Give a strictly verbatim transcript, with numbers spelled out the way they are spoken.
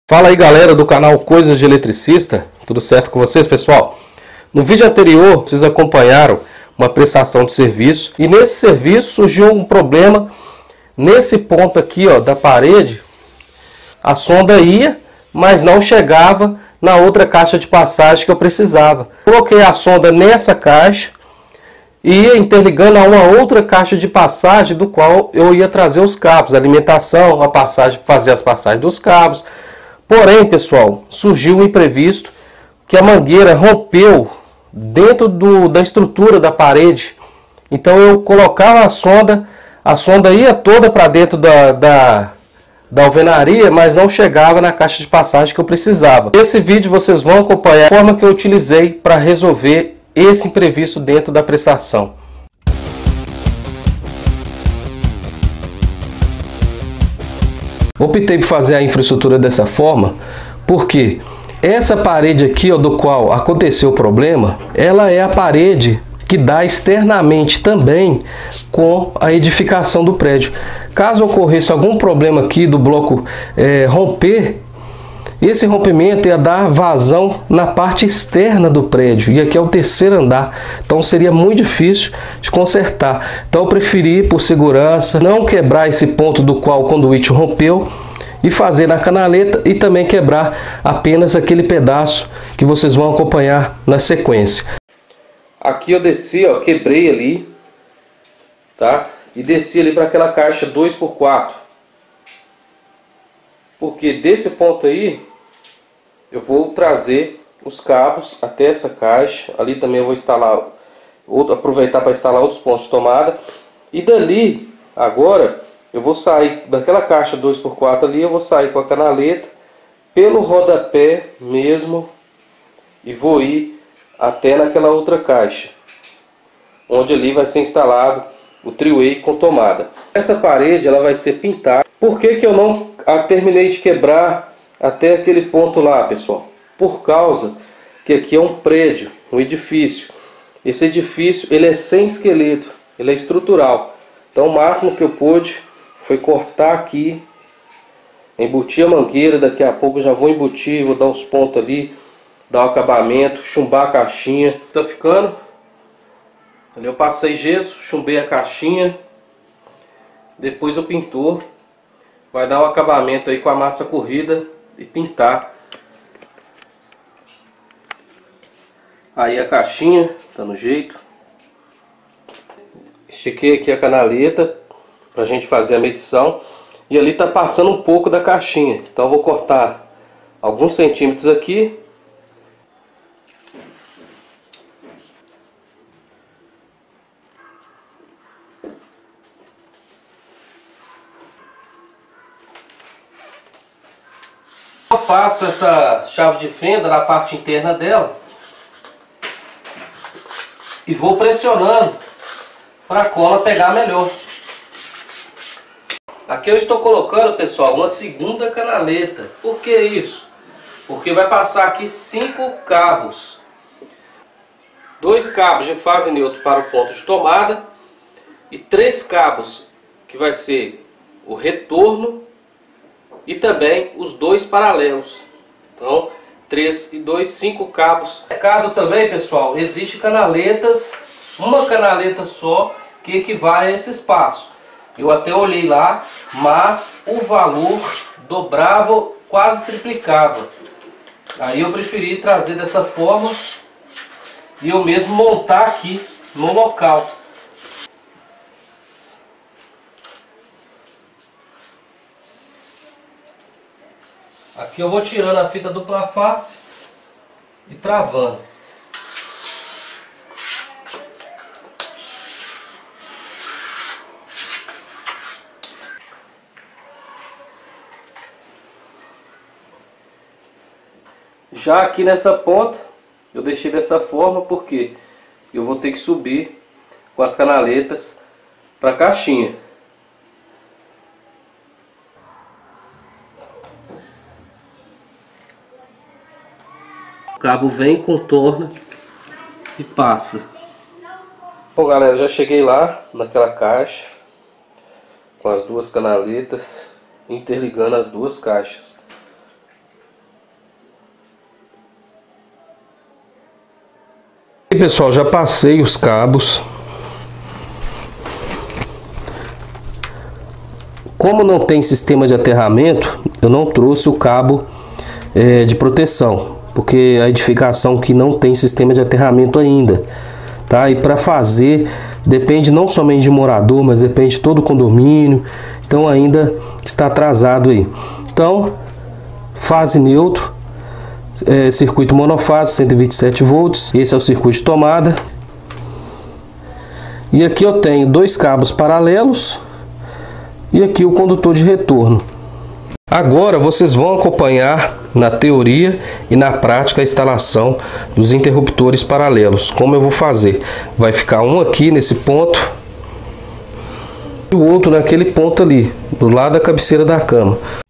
Fala aí galera do canal Coisas de Eletricista, tudo certo com vocês pessoal? No vídeo anterior vocês acompanharam uma prestação de serviço e nesse serviço surgiu um problema nesse ponto aqui ó, da parede. A sonda ia, mas não chegava na outra caixa de passagem que eu precisava. Coloquei a sonda nessa caixa e ia interligando a uma outra caixa de passagem do qual eu ia trazer os cabos, a alimentação, a passagem, fazer as passagens dos cabos. Porém, pessoal, surgiu um imprevisto que a mangueira rompeu dentro do, da estrutura da parede. Então eu colocava a sonda, a sonda ia toda para dentro da, da, da alvenaria, mas não chegava na caixa de passagem que eu precisava. Nesse vídeo vocês vão acompanhar a forma que eu utilizei para resolver esse imprevisto dentro da prestação. Optei por fazer a infraestrutura dessa forma porque essa parede aqui, ó, do qual aconteceu o problema, ela é a parede que dá externamente também com a edificação do prédio. Caso ocorresse algum problema aqui do bloco é, romper, esse rompimento ia dar vazão na parte externa do prédio, e aqui é o terceiro andar, então seria muito difícil de consertar. Então eu preferi, por segurança, não quebrar esse ponto do qual o conduíte rompeu e fazer na canaleta, e também quebrar apenas aquele pedaço que vocês vão acompanhar na sequência. Aqui eu desci, ó, quebrei ali, tá? E desci ali para aquela caixa dois por quatro. Porque desse ponto aí eu vou trazer os cabos até essa caixa. Ali também eu vou instalar, outro, aproveitar para instalar outros pontos de tomada. E dali, agora, eu vou sair daquela caixa dois por quatro ali, eu vou sair com a canaleta pelo rodapé mesmo e vou ir até naquela outra caixa, onde ali vai ser instalado o three-way com tomada. Essa parede ela vai ser pintada. Por que que eu não a terminei de quebrar até aquele ponto lá, pessoal? Por causa que aqui é um prédio, um edifício. Esse edifício ele é sem esqueleto, ele é estrutural. Então o máximo que eu pude foi cortar aqui, embutir a mangueira. Daqui a pouco eu já vou embutir, vou dar os pontos ali, dar o acabamento, chumbar a caixinha. Tá ficando. Ali eu passei gesso, chumbei a caixinha. Depois o pintor vai dar o acabamento aí com a massa corrida e pintar. Aí a caixinha tá no jeito. Estiquei aqui a canaleta pra gente fazer a medição. E ali tá passando um pouco da caixinha. Então eu vou cortar alguns centímetros aqui. Eu passo essa chave de fenda na parte interna dela e vou pressionando para a cola pegar melhor. Aqui eu estou colocando, pessoal, uma segunda canaleta. Por que isso? Porque vai passar aqui cinco cabos. Dois cabos de fase neutra para o ponto de tomada e três cabos que vai ser o retorno e também os dois paralelos. Então, três e dois, cinco cabos. No mercado também, pessoal, existe canaletas, uma canaleta só que equivale a esse espaço. Eu até olhei lá, mas o valor dobrava, quase triplicava. Aí eu preferi trazer dessa forma e eu mesmo montar aqui no local. Aqui eu vou tirando a fita dupla face e travando. Já aqui nessa ponta eu deixei dessa forma porque eu vou ter que subir com as canaletas para a caixinha. O cabo vem, contorna e passa. Bom galera, já cheguei lá naquela caixa com as duas canaletas interligando as duas caixas. E pessoal, já passei os cabos. Como não tem sistema de aterramento, eu não trouxe o cabo é, de proteção, porque a edificação que não tem sistema de aterramento ainda, tá? E para fazer depende não somente de morador, mas depende de todo o condomínio, então ainda está atrasado aí. Então, fase neutro, é, circuito monofásico, cento e vinte e sete volts, esse é o circuito de tomada. E aqui eu tenho dois cabos paralelos e aqui o condutor de retorno. Agora vocês vão acompanhar na teoria e na prática a instalação dos interruptores paralelos. Como eu vou fazer? Vai ficar um aqui nesse ponto e o outro naquele ponto ali, do lado da cabeceira da cama.